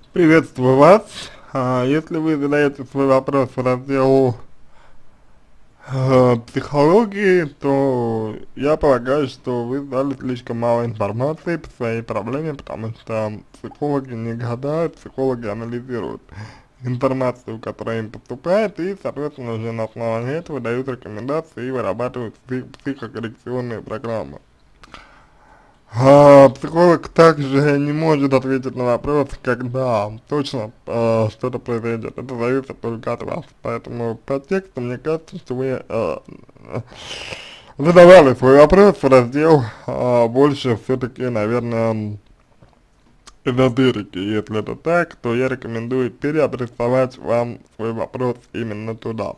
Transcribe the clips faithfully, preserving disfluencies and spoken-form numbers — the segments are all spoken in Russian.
Приветствую вас. А, если вы задаете свой вопрос в раздел э, психологии, то я полагаю, что вы дали слишком мало информации по своей проблеме, потому что психологи не гадают, психологи анализируют информацию, которая им поступает, и, соответственно, уже на основании этого дают рекомендации и вырабатывают псих психокоррекционные программы. А, психолог также не может ответить на вопрос, когда точно э, что-то произойдет. Это зависит только от вас. Поэтому по тексту мне кажется, что вы э, задавали свой вопрос в раздел э, больше все-таки, наверное, эзотерики. Если это так, то я рекомендую переадресовать вам свой вопрос именно туда.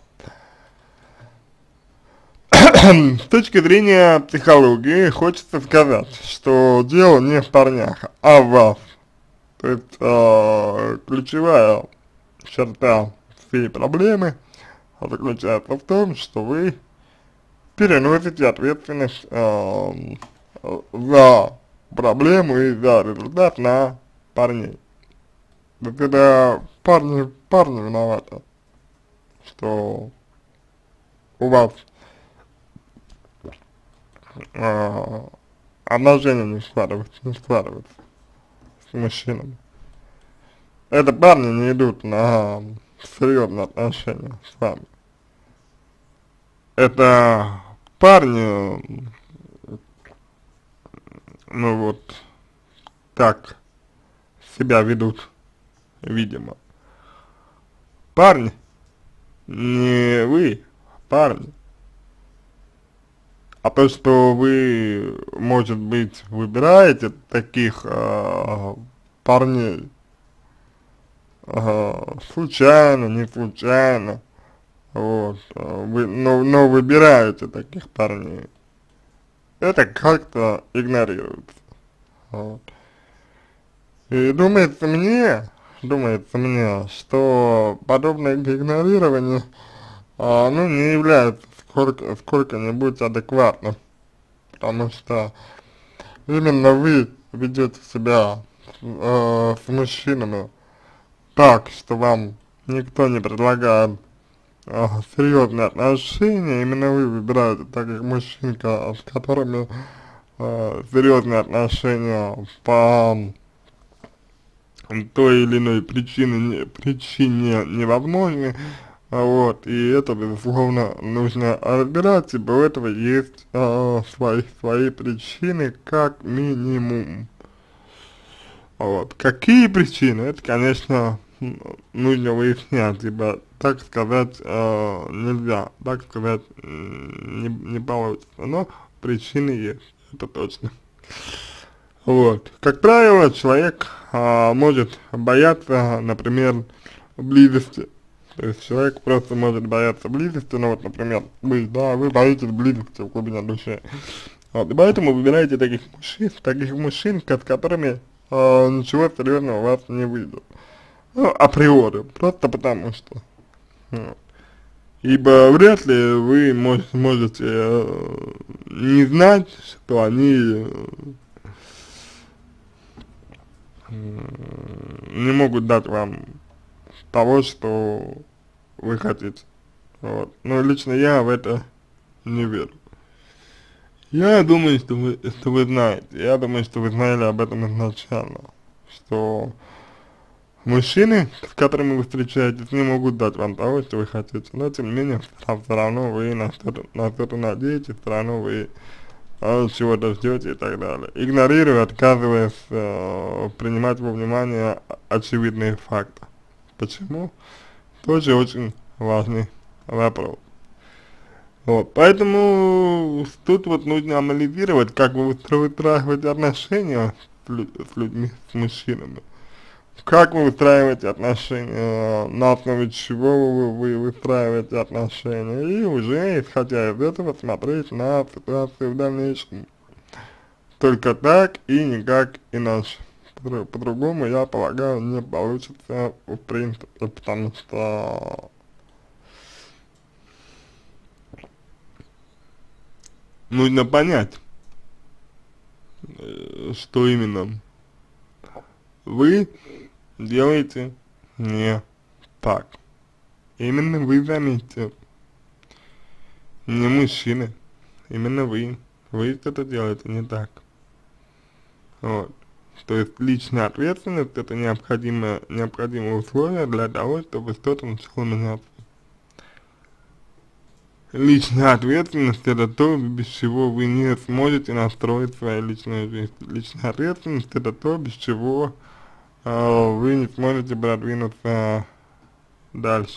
С точки зрения психологии хочется сказать, что дело не в парнях, а в вас. То есть э, ключевая черта всей проблемы заключается в том, что вы переносите ответственность э, за проблему и за результат на парней. То есть это парни, парни виноваты, что у вас э, отношения не складываются, не складываются с мужчинами. Это парни не идут на серьезные отношения с вами. Это парни, ну вот, так себя ведут, видимо. Парни, не вы, парни. А то, что вы, может быть, выбираете таких э, парней, э, случайно, не случайно, вот, э, вы, но, но выбираете таких парней, это как-то игнорируется, вот. И думается мне, думается мне, что подобное игнорирование, а, ну, не является сколько, сколько-нибудь адекватным, потому что именно вы ведете себя э, с мужчинами так, что вам никто не предлагает э, серьезные отношения, именно вы выбираете таких мужчин, ко- с которыми э, серьезные отношения по той или иной причине, не, причине невозможны, а вот, и это, безусловно, нужно разбирать, ибо у этого есть э, свои, свои причины, как минимум. Вот. Какие причины, это, конечно, м, нужно выяснять, ибо так сказать э, нельзя, так сказать м, не, не получится, но причины есть, это точно. Вот. Как правило, человек а, может бояться, например, близости. То есть человек просто может бояться близости, ну вот, например, вы, да, вы боитесь близости в глубине души. Вот, и поэтому выбираете таких мужчин, таких мужчин, с которыми а, ничего серьезного у вас не выйдет. Ну, априори, просто потому что. Вот. Ибо вряд ли вы мож, можете э, не знать, что они э, не могут дать вам того, что вы хотите. Вот. Но лично я в это не верю. Я думаю, что вы, что вы знаете, я думаю, что вы знали об этом изначально, что мужчины, с которыми вы встречаетесь, не могут дать вам того, что вы хотите, но тем не менее, все равно вы на что-то на что надеетесь, все равно вы а, чего-то ждете и так далее. Игнорируя, отказываясь э, принимать во внимание очевидные факты. Почему? Тоже очень важный вопрос. Вот, поэтому тут вот нужно анализировать, как вы выстраиваете отношения с, лю с людьми, с мужчинами. Как вы выстраиваете отношения, на основе чего вы, вы выстраиваете отношения, и уже, исходя из этого, смотреть на ситуацию в дальнейшем. Только так и никак иначе. По-другому, я полагаю, не получится в принципе, потому что нужно понять, э, что именно вы делаете не так. Именно вы заметьте, не мужчины, именно вы, вы что-то делаете не так. Вот. То есть личная ответственность — это необходимое, необходимое условие для того, чтобы что-то начало меняться. Личная ответственность — это то, без чего вы не сможете настроить свою личную жизнь. Личная ответственность — это то, без чего э, вы не сможете продвинуться дальше.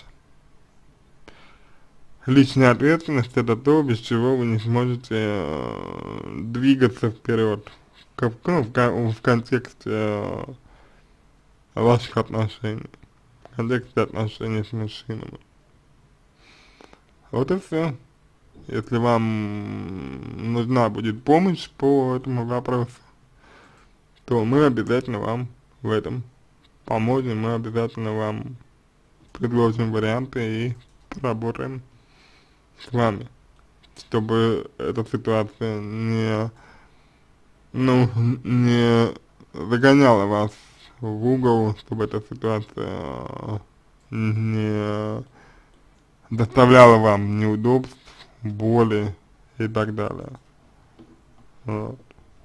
Личная ответственность — это то, без чего вы не сможете э, двигаться вперед, как, ну, в, кон- в контексте э, ваших отношений, в контексте отношений с мужчинами. Вот и все. Если вам нужна будет помощь по этому вопросу, то мы обязательно вам в этом поможем, мы обязательно вам предложим варианты и поработаем с вами, чтобы эта ситуация не, ну, не загоняла вас в угол, чтобы эта ситуация не доставляла вам неудобств, боли и так далее. Вот.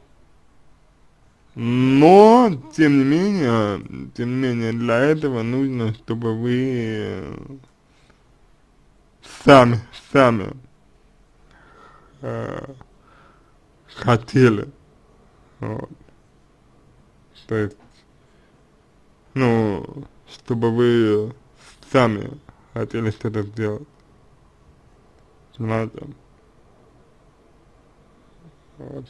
Но, тем не менее, тем не менее, для этого нужно, чтобы вы сами, сами э, хотели, вот. То есть, ну, чтобы вы сами хотели что-то сделать, понимаете? Вот.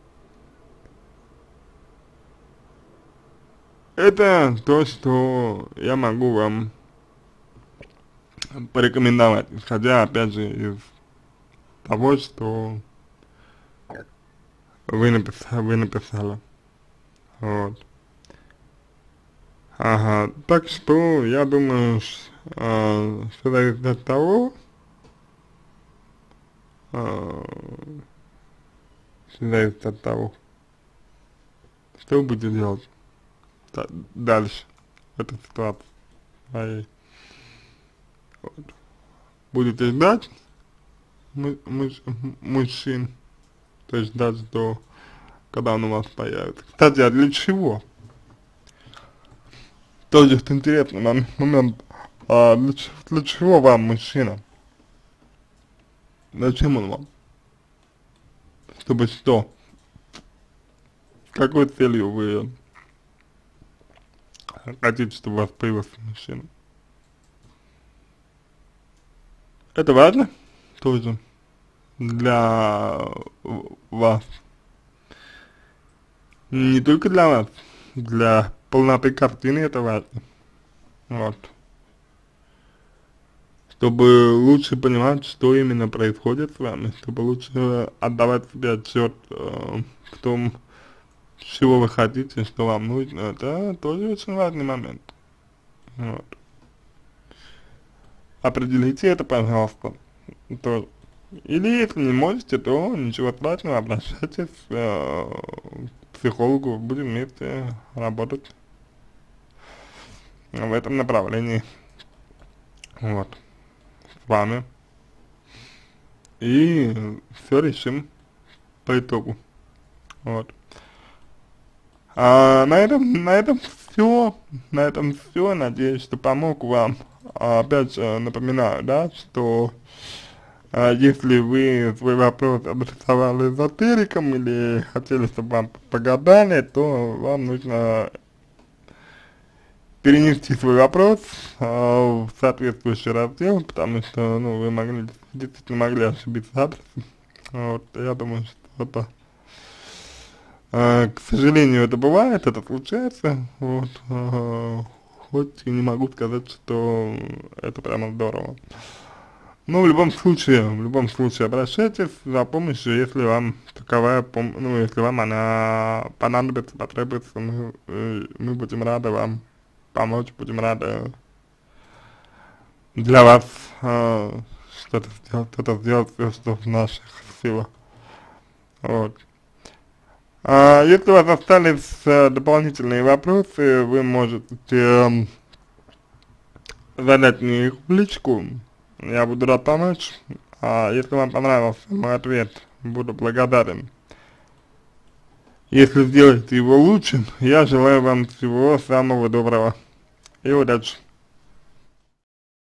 Это то, что я могу вам порекомендовать, исходя, опять же, из того, что вы написали, вы написали. Вот. Ага, так что я думаю, ш- а, что зависит от того, а, что зависит от того, что вы будете делать да- дальше в этой ситуации своей. Вот. Будете ждать мы, муж- мужчин, то есть ждать до, когда он у вас появится. Кстати, а для чего? Тоже есть интересный мом- момент. А для, ч- для чего вам мужчина? Зачем он вам? Чтобы что? С какой целью вы хотите, чтобы у вас появился мужчина? Это важно тоже для в- вас. Не только для вас, для полноты картины это важно. Вот. Чтобы лучше понимать, что именно происходит с вами, чтобы лучше отдавать себе отчет э, в том, чего вы хотите, что вам нужно, это тоже очень важный момент. Вот. Определите это, пожалуйста, тоже. Или если не можете, то ничего страшного, обращайтесь э, к психологу, будем вместе работать в этом направлении, вот, с вами. И все решим по итогу, вот. А на этом, на этом все, на этом все, надеюсь, что помог вам. А, опять же, напоминаю, да, что а, если вы свой вопрос адресовали эзотерикам или хотели, чтобы вам погадали, то вам нужно перенести свой вопрос а, в соответствующий раздел, потому что, ну, вы могли, действительно могли ошибиться адресом. Вот, я думаю, что это, а, к сожалению, это бывает, это случается, вот, а, хоть и не могу сказать, что это прямо здорово. Ну, в любом случае, в любом случае, обращайтесь за помощью, если вам таковая пом ну, если вам она понадобится, потребуется, мы, э, мы будем рады вам помочь, будем рады для вас э, что-то сделать, что-то сделать, все, что в наших силах, вот. А, если у вас остались э, дополнительные вопросы, вы можете э, задать мне их в личку, я буду рад помочь. А если вам понравился мой ответ, буду благодарен. Если сделаете его лучшим, я желаю вам всего самого доброго и удачи.